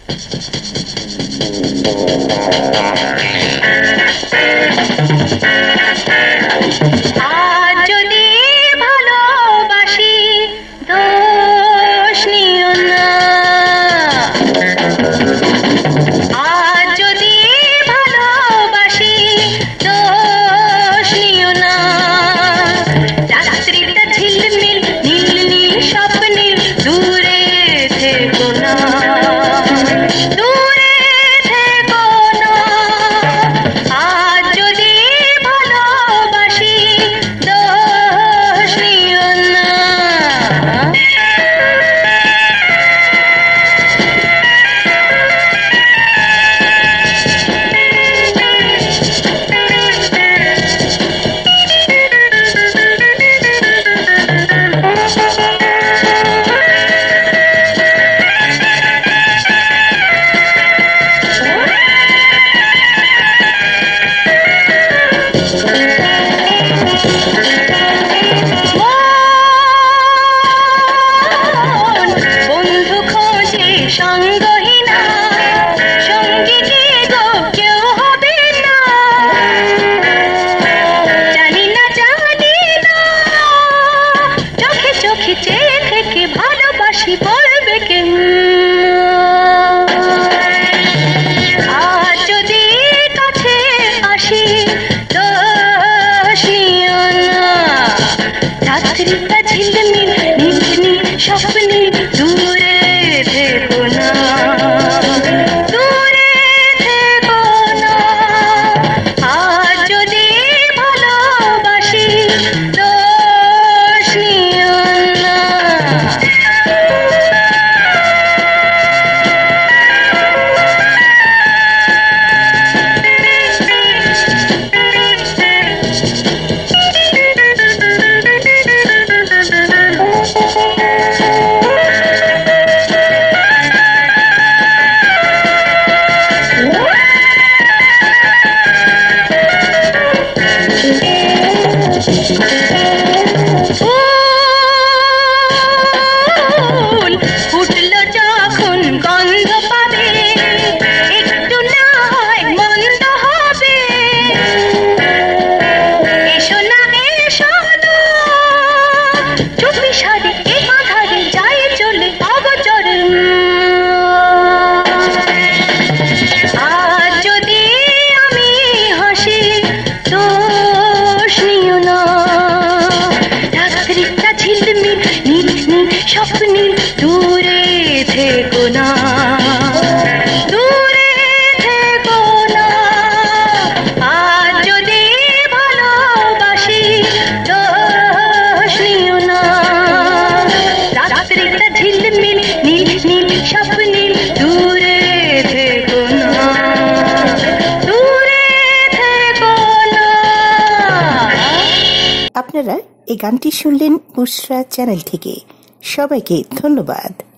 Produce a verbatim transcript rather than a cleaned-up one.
আজ যদি ভালোবাসি দোষ নিও না, আজ যদি ভালোবাসি দোষ নিও না, রাত্রিটা ঝিলমিল নীল নীল স্বপ্নীল দূরে থেকো না, দূরে থেকো না, আজ যদি ভালোবাসি দোষ নিও না। বন্ধু খোঁজে সঙ্গহীনা, সঙ্গী কি গো কেউ হবে না, জানি না জানি না, চোখে চোখে চেয়ে থেকে ভালোবাসি বলবে কে। আজ যদি কাছে আসি দোষ নিও না, রাত্রিটা ঝিলমিল নীল নীল স্বপ্নীল দূরে থেকো না, দূরে থেকো না, আজ যদি ভালোবাসি দোষ নিও না। ফুল ফুটলো যখন গন্ধ পাবে, একটু না হয় মন্দ হবে, এসো না এসো না, চুপি সারে এ আধারে যাই চলে অগোচরে। আজ যদি আমি হাসি দোষ নিও না, রাত্রিটা ঝিলমিল নীল নীল স্বপ্নীল দূরে থেকো না, দূরে থেকো না, আজ যদি ভালোবাসি দোষ নিও না, রাত্রিটা ঝিলমিল নীল নীল স্বপ্নীল দূরে থেকো না, দূরে থেকো না। আপনারা এই গানটি শুনলেন বুশরা চ্যানেল থেকে। সবাইকে ধন্যবাদ।